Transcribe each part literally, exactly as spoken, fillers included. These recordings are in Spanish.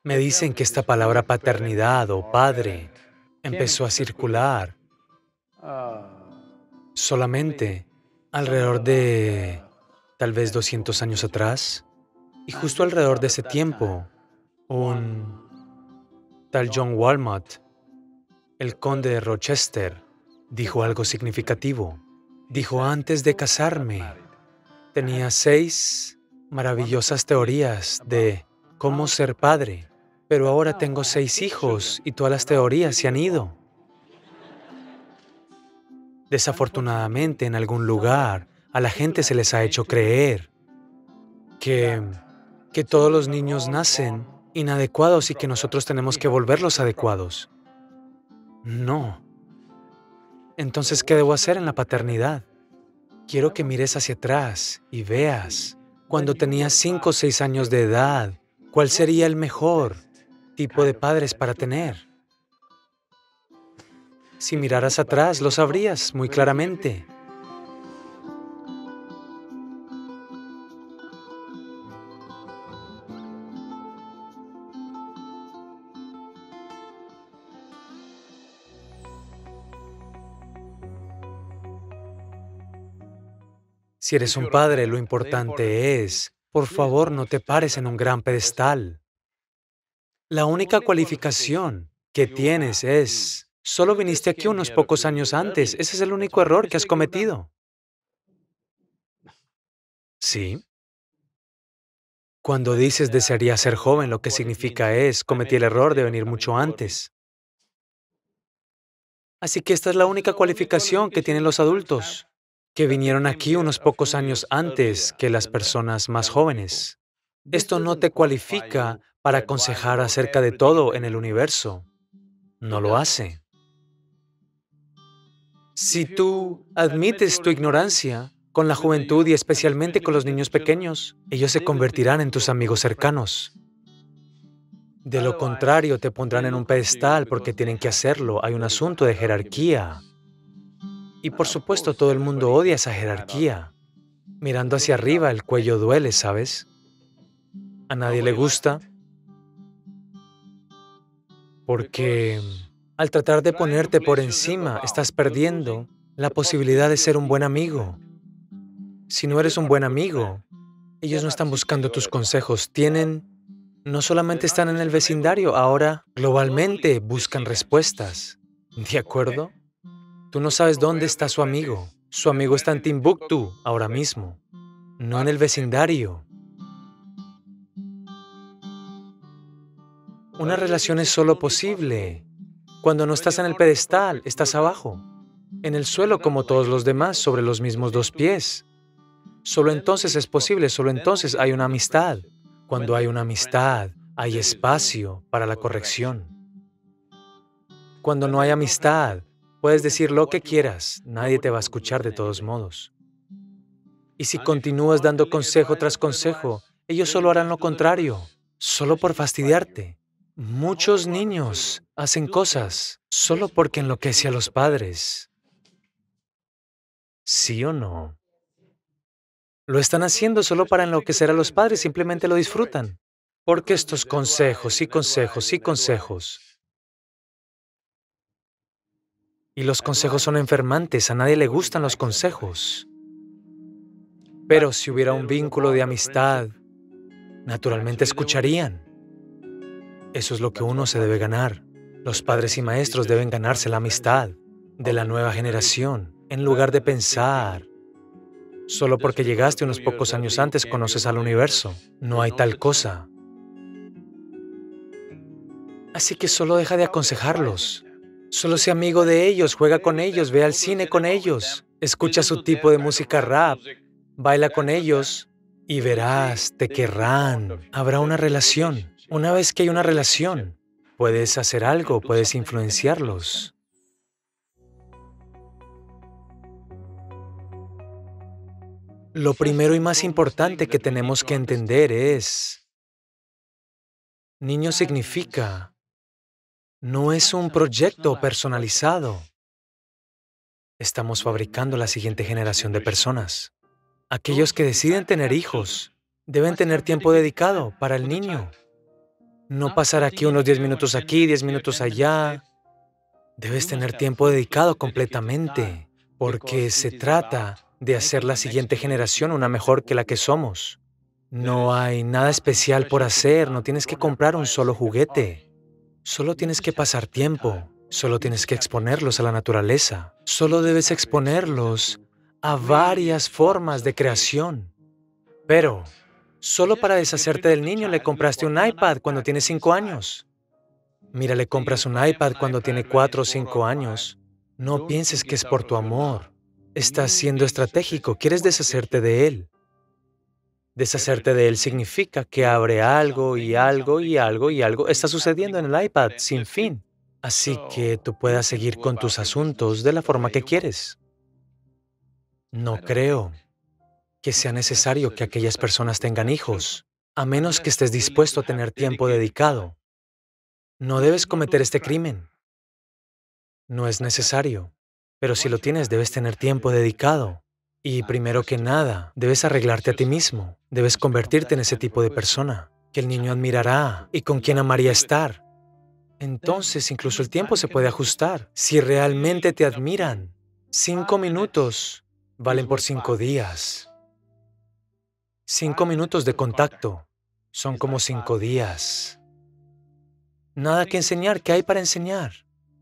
Me dicen que esta palabra paternidad o padre empezó a circular solamente alrededor de tal vez doscientos años atrás. Y justo alrededor de ese tiempo, un tal John Walmart, el conde de Rochester, dijo algo significativo. Dijo: antes de casarme, tenía seis maravillosas teorías de cómo ser padre, pero ahora tengo seis hijos y todas las teorías se han ido. Desafortunadamente, en algún lugar, a la gente se les ha hecho creer que, que todos los niños nacen inadecuados y que nosotros tenemos que volverlos adecuados. No. Entonces, ¿qué debo hacer en la paternidad? Quiero que mires hacia atrás y veas, cuando tenías cinco o seis años de edad, ¿cuál sería el mejor tipo de padres para tener? Si miraras atrás, lo sabrías muy claramente. Si eres un padre, lo importante es, por favor, no te pares en un gran pedestal. La única cualificación que tienes es, solo viniste aquí unos pocos años antes. Ese es el único error que has cometido. Sí. Cuando dices desearía ser joven, lo que significa es, cometí el error de venir mucho antes. Así que esta es la única cualificación que tienen los adultos, que vinieron aquí unos pocos años antes que las personas más jóvenes. Esto no te cualifica para aconsejar acerca de todo en el universo. No lo hace. Si tú admites tu ignorancia con la juventud y especialmente con los niños pequeños, ellos se convertirán en tus amigos cercanos. De lo contrario, te pondrán en un pedestal porque tienen que hacerlo. Hay un asunto de jerarquía. Y por supuesto, todo el mundo odia esa jerarquía. Mirando hacia arriba, el cuello duele, ¿sabes? A nadie le gusta porque al tratar de ponerte por encima, estás perdiendo la posibilidad de ser un buen amigo. Si no eres un buen amigo, ellos no están buscando tus consejos, tienen, no solamente están en el vecindario, ahora globalmente buscan respuestas. ¿De acuerdo? Tú no sabes dónde está su amigo. Su amigo está en Timbuktu ahora mismo, no en el vecindario. Una relación es solo posible cuando no estás en el pedestal, estás abajo, en el suelo como todos los demás, sobre los mismos dos pies. Solo entonces es posible, solo entonces hay una amistad. Cuando hay una amistad, hay espacio para la corrección. Cuando no hay amistad, puedes decir lo que quieras, nadie te va a escuchar de todos modos. Y si continúas dando consejo tras consejo, ellos solo harán lo contrario, solo por fastidiarte. Muchos niños hacen cosas solo porque enloquece a los padres. ¿Sí o no? Lo están haciendo solo para enloquecer a los padres, simplemente lo disfrutan. Porque estos consejos y consejos y consejos. Y los consejos son enfermantes, a nadie le gustan los consejos. Pero si hubiera un vínculo de amistad, naturalmente escucharían. Eso es lo que uno se debe ganar. Los padres y maestros deben ganarse la amistad de la nueva generación, en lugar de pensar, solo porque llegaste unos pocos años antes conoces al universo. No hay tal cosa. Así que solo deja de aconsejarlos. Solo sé amigo de ellos, juega con ellos, ve al cine con ellos, escucha su tipo de música rap, baila con ellos y verás, te querrán. Habrá una relación. Una vez que hay una relación, puedes hacer algo, puedes influenciarlos. Lo primero y más importante que tenemos que entender es, niño significa, no es un proyecto personalizado. Estamos fabricando la siguiente generación de personas. Aquellos que deciden tener hijos deben tener tiempo dedicado para el niño. No pasar aquí unos diez minutos aquí, diez minutos allá. Debes tener tiempo dedicado completamente, porque se trata de hacer la siguiente generación una mejor que la que somos. No hay nada especial por hacer, no tienes que comprar un solo juguete. Solo tienes que pasar tiempo, solo tienes que exponerlos a la naturaleza. Solo debes exponerlos a varias formas de creación. Pero, solo para deshacerte del niño le compraste un iPad cuando tiene cinco años. Mira, le compras un iPad cuando tiene cuatro o cinco años. No pienses que es por tu amor. Estás siendo estratégico, quieres deshacerte de él. Deshacerte de él significa que abre algo y algo y algo y algo está sucediendo en el iPad sin fin. Así que tú puedas seguir con tus asuntos de la forma que quieres. No creo que sea necesario que aquellas personas tengan hijos, a menos que estés dispuesto a tener tiempo dedicado. No debes cometer este crimen. No es necesario. Pero si lo tienes, debes tener tiempo dedicado. Y primero que nada, debes arreglarte a ti mismo. Debes convertirte en ese tipo de persona que el niño admirará y con quien amaría estar. Entonces, incluso el tiempo se puede ajustar. Si realmente te admiran, cinco minutos valen por cinco días. Cinco minutos de contacto son como cinco días. Nada que enseñar. ¿Qué hay para enseñar?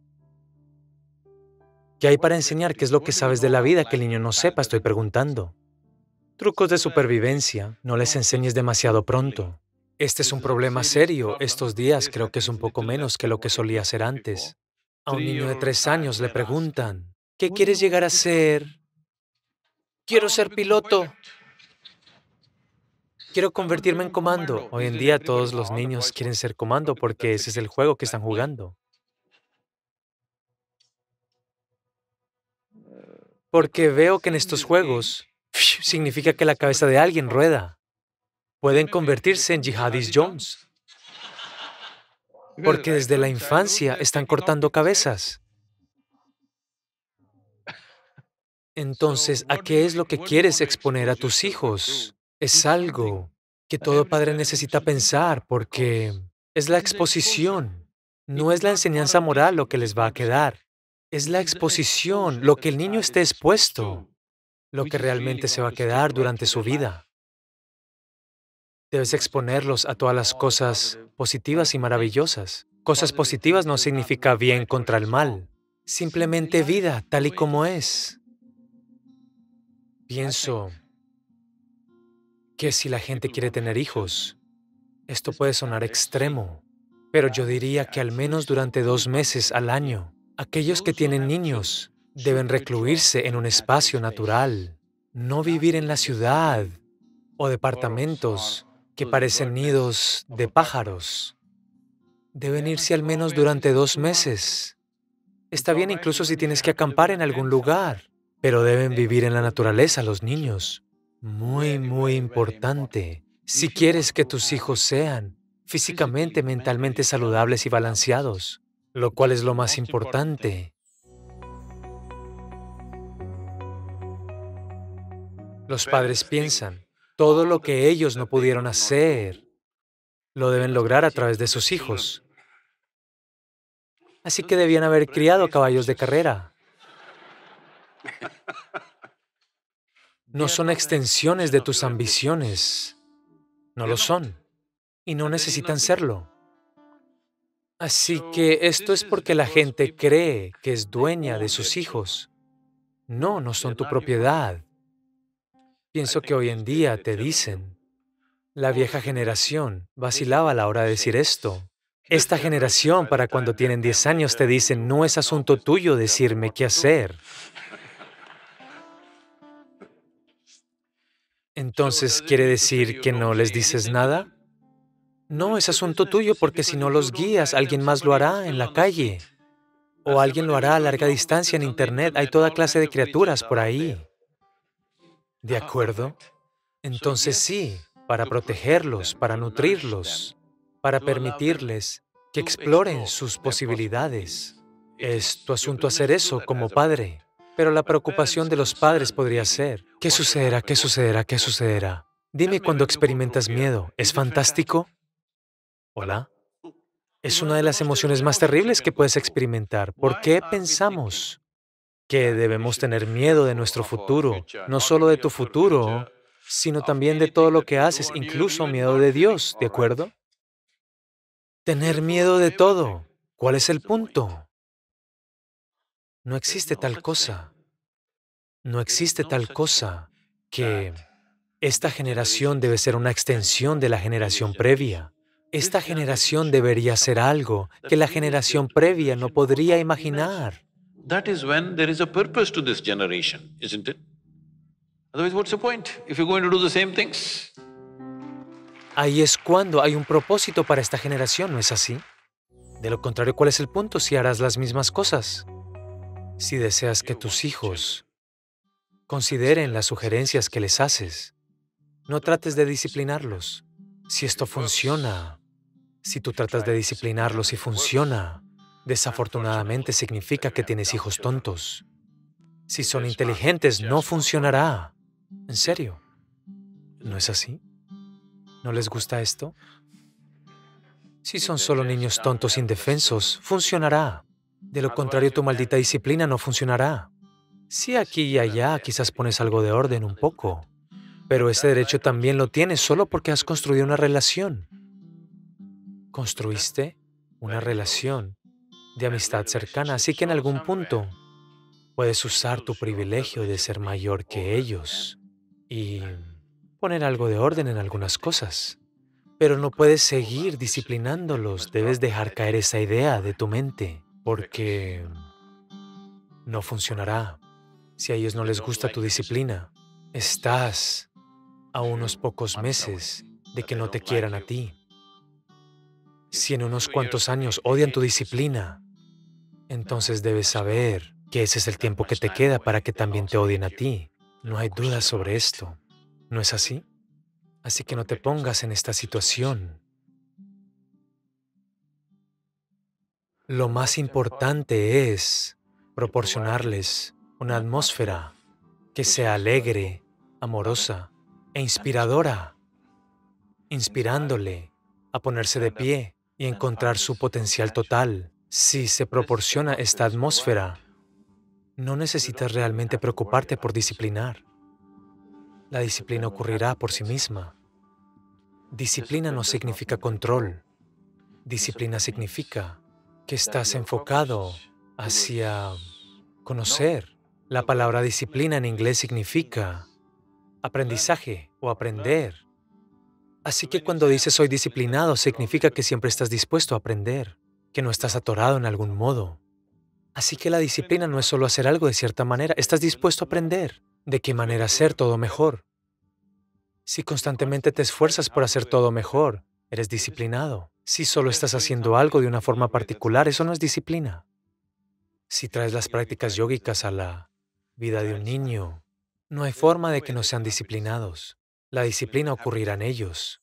¿Qué hay para enseñar? ¿Qué es lo que sabes de la vida que el niño no sepa? Estoy preguntando. Trucos de supervivencia. No les enseñes demasiado pronto. Este es un problema serio. Estos días creo que es un poco menos que lo que solía ser antes. A un niño de tres años le preguntan, ¿qué quieres llegar a ser? Quiero ser piloto. Quiero convertirme en comando. Hoy en día todos los niños quieren ser comando porque ese es el juego que están jugando. Porque veo que en estos juegos significa que la cabeza de alguien rueda. Pueden convertirse en Jihadis Jones. Porque desde la infancia están cortando cabezas. Entonces, ¿a qué es lo que quieres exponer a tus hijos? Es algo que todo padre necesita pensar porque es la exposición. No es la enseñanza moral lo que les va a quedar. Es la exposición, lo que el niño esté expuesto, lo que realmente se va a quedar durante su vida. Debes exponerlos a todas las cosas positivas y maravillosas. Cosas positivas no significa bien contra el mal, simplemente vida tal y como es. Pienso que si la gente quiere tener hijos, esto puede sonar extremo, pero yo diría que al menos durante dos meses al año, aquellos que tienen niños deben recluirse en un espacio natural, no vivir en la ciudad o departamentos que parecen nidos de pájaros. Deben irse al menos durante dos meses. Está bien incluso si tienes que acampar en algún lugar, pero deben vivir en la naturaleza los niños. Muy, muy importante. Si quieres que tus hijos sean físicamente, mentalmente saludables y balanceados, lo cual es lo más importante. Los padres piensan, todo lo que ellos no pudieron hacer, lo deben lograr a través de sus hijos. Así que debían haber criado caballos de carrera. No son extensiones de tus ambiciones. No lo son. Y no necesitan serlo. Así que esto es porque la gente cree que es dueña de sus hijos. No, no son tu propiedad. Pienso que hoy en día te dicen, la vieja generación vacilaba a la hora de decir esto. Esta generación, para cuando tienen diez años, te dicen, no es asunto tuyo decirme qué hacer. Entonces, ¿quiere decir que no les dices nada? No, es asunto tuyo porque si no los guías, alguien más lo hará en la calle. O alguien lo hará a larga distancia en Internet. Hay toda clase de criaturas por ahí. ¿De acuerdo? Entonces sí, para protegerlos, para nutrirlos, para permitirles que exploren sus posibilidades. Es tu asunto hacer eso como padre. Pero la preocupación de los padres podría ser, ¿qué sucederá? ¿Qué sucederá? ¿Qué sucederá? Dime cuando experimentas miedo, ¿es fantástico? ¿Hola? Es una de las emociones más terribles que puedes experimentar. ¿Por qué pensamos que debemos tener miedo de nuestro futuro? No solo de tu futuro, sino también de todo lo que haces, incluso miedo de Dios, ¿de acuerdo? Tener miedo de todo. ¿Cuál es el punto? No existe tal cosa. No existe tal cosa que esta generación debe ser una extensión de la generación previa. Esta generación debería ser algo que la generación previa no podría imaginar. That is when there is a purpose to this generation, isn't it? Otherwise, what's the point if you're going to do the same things? Ahí es cuando hay un propósito para esta generación, ¿no es así? De lo contrario, ¿cuál es el punto si harás las mismas cosas? Si deseas que tus hijos consideren las sugerencias que les haces, no trates de disciplinarlos. Si esto funciona, si tú tratas de disciplinarlos y funciona, desafortunadamente significa que tienes hijos tontos. Si son inteligentes, no funcionará. ¿En serio? ¿No es así? ¿No les gusta esto? Si son solo niños tontos indefensos, funcionará. De lo contrario, tu maldita disciplina no funcionará. Sí, aquí y allá quizás pones algo de orden un poco, pero ese derecho también lo tienes solo porque has construido una relación. Construiste una relación de amistad cercana, así que en algún punto puedes usar tu privilegio de ser mayor que ellos y poner algo de orden en algunas cosas. Pero no puedes seguir disciplinándolos, debes dejar caer esa idea de tu mente, porque no funcionará. Si a ellos no les gusta tu disciplina, estás a unos pocos meses de que no te quieran a ti. Si en unos cuantos años odian tu disciplina, entonces debes saber que ese es el tiempo que te queda para que también te odien a ti. No hay duda sobre esto. ¿No es así? Así que no te pongas en esta situación. Lo más importante es proporcionarles una atmósfera que sea alegre, amorosa e inspiradora, inspirándole a ponerse de pie y encontrar su potencial total. Si se proporciona esta atmósfera, no necesitas realmente preocuparte por disciplinar. La disciplina ocurrirá por sí misma. Disciplina no significa control. Disciplina significa que estás enfocado hacia conocer. La palabra disciplina en inglés significa aprendizaje o aprender. Así que cuando dices soy disciplinado, significa que siempre estás dispuesto a aprender, que no estás atorado en algún modo. Así que la disciplina no es solo hacer algo de cierta manera, estás dispuesto a aprender de qué manera hacer todo mejor. Si constantemente te esfuerzas por hacer todo mejor, eres disciplinado. Si solo estás haciendo algo de una forma particular, eso no es disciplina. Si traes las prácticas yógicas a la vida de un niño, no hay forma de que no sean disciplinados. La disciplina ocurrirá en ellos.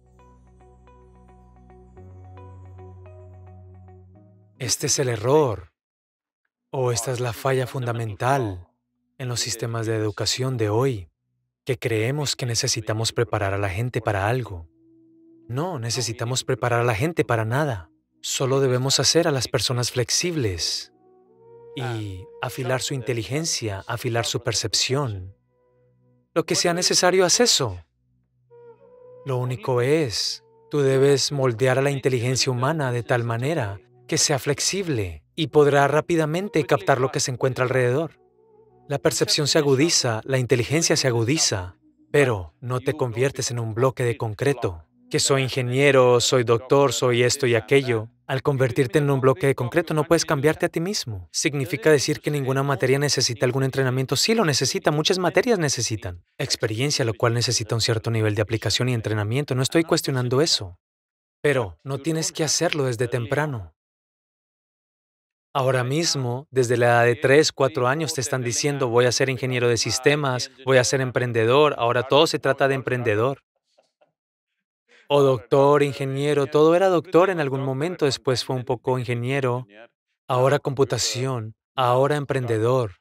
Este es el error, o esta es la falla fundamental en los sistemas de educación de hoy, que creemos que necesitamos preparar a la gente para algo. No necesitamos preparar a la gente para nada. Solo debemos hacer a las personas flexibles y afilar su inteligencia, afilar su percepción. Lo que sea necesario, haz eso. Lo único es, tú debes moldear a la inteligencia humana de tal manera que sea flexible y podrá rápidamente captar lo que se encuentra alrededor. La percepción se agudiza, la inteligencia se agudiza, pero no te conviertes en un bloque de concreto, que soy ingeniero, soy doctor, soy esto y aquello. Al convertirte en un bloque de concreto no puedes cambiarte a ti mismo. ¿Significa decir que ninguna materia necesita algún entrenamiento? Sí lo necesita, muchas materias necesitan experiencia, lo cual necesita un cierto nivel de aplicación y entrenamiento. No estoy cuestionando eso, pero no tienes que hacerlo desde temprano. Ahora mismo, desde la edad de tres, cuatro años, te están diciendo, voy a ser ingeniero de sistemas, voy a ser emprendedor, ahora todo se trata de emprendedor. O doctor, ingeniero, todo era doctor en algún momento, después fue un poco ingeniero, ahora computación, ahora emprendedor.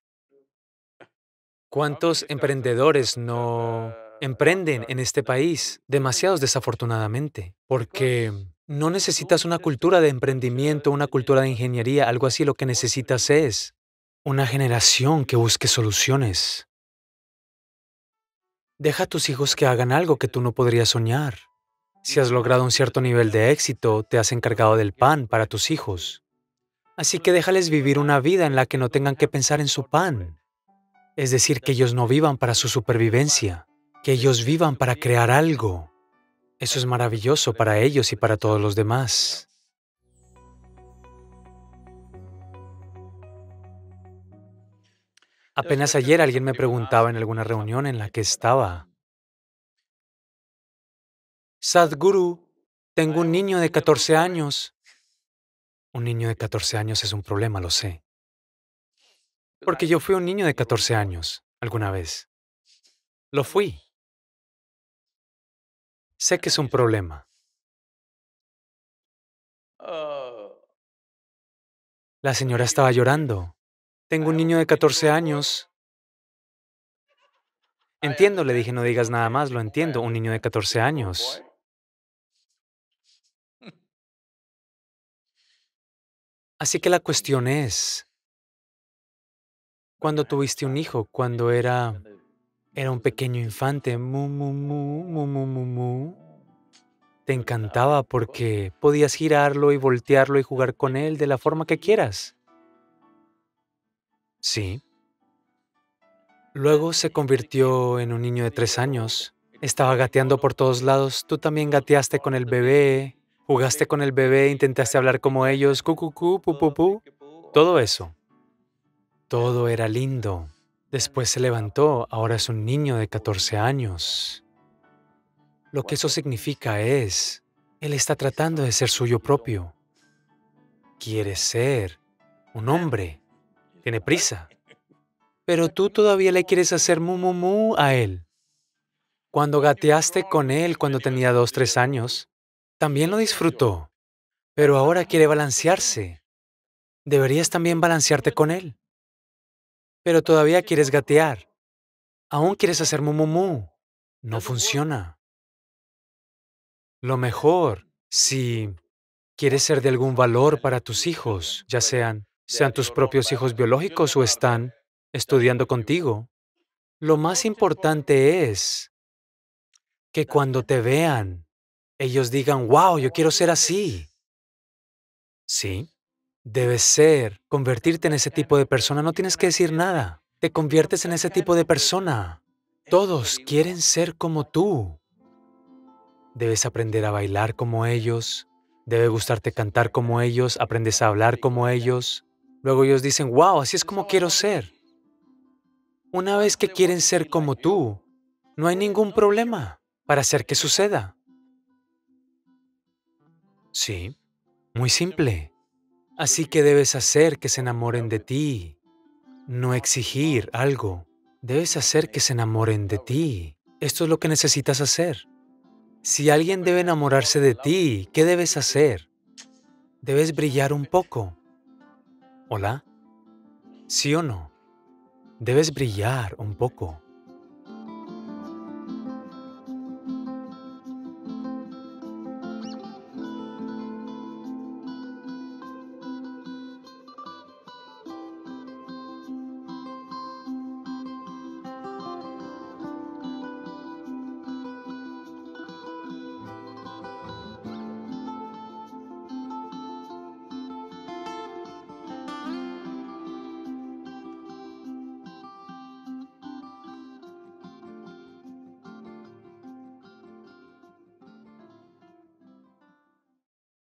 ¿Cuántos emprendedores no emprenden en este país? Demasiados, desafortunadamente, porque No necesitas una cultura de emprendimiento, una cultura de ingeniería, algo así. Lo que necesitas es una generación que busque soluciones. Deja a tus hijos que hagan algo que tú no podrías soñar. Si has logrado un cierto nivel de éxito, te has encargado del pan para tus hijos. Así que déjales vivir una vida en la que no tengan que pensar en su pan. Es decir, que ellos no vivan para su supervivencia, que ellos vivan para crear algo. Eso es maravilloso para ellos y para todos los demás. Apenas ayer alguien me preguntaba en alguna reunión en la que estaba, Sadhguru, tengo un niño de catorce años. Un niño de catorce años es un problema, lo sé. Porque yo fui un niño de catorce años, alguna vez. Lo fui. Sé que es un problema. La señora estaba llorando. Tengo un niño de catorce años. Entiendo, le dije, no digas nada más, lo entiendo, un niño de catorce años. Así que la cuestión es, cuando tuviste un hijo, cuando era, era un pequeño infante, mu, mu, mu, mu, mu, mu, mu, te encantaba porque podías girarlo y voltearlo y jugar con él de la forma que quieras. Sí. Luego se convirtió en un niño de tres años. Estaba gateando por todos lados. Tú también gateaste con el bebé, jugaste con el bebé, intentaste hablar como ellos, cu, cu, cu, pu, pu, pu. Todo eso. Todo era lindo. Después se levantó, ahora es un niño de catorce años. Lo que eso significa es, él está tratando de ser suyo propio. Quiere ser un hombre. Tiene prisa. Pero tú todavía le quieres hacer mu, mu, mu a él. Cuando gateaste con él cuando tenía dos, tres años, también lo disfrutó, pero ahora quiere balancearse. Deberías también balancearte con él. Pero todavía quieres gatear. Aún quieres hacer mu, mu, mu. No funciona. Lo mejor, si quieres ser de algún valor para tus hijos, ya sean, sean tus propios hijos biológicos o están estudiando contigo, lo más importante es que cuando te vean, ellos digan, wow, yo quiero ser así. Sí, debes ser, convertirte en ese tipo de persona, no tienes que decir nada. Te conviertes en ese tipo de persona. Todos quieren ser como tú. Debes aprender a bailar como ellos, debe gustarte cantar como ellos, aprendes a hablar como ellos. Luego ellos dicen, wow, así es como quiero ser. Una vez que quieren ser como tú, no hay ningún problema para hacer que suceda. Sí, muy simple. Así que debes hacer que se enamoren de ti, no exigir algo. Debes hacer que se enamoren de ti. Esto es lo que necesitas hacer. Si alguien debe enamorarse de ti, ¿qué debes hacer? Debes brillar un poco. ¿Hola? ¿Sí o no? Debes brillar un poco.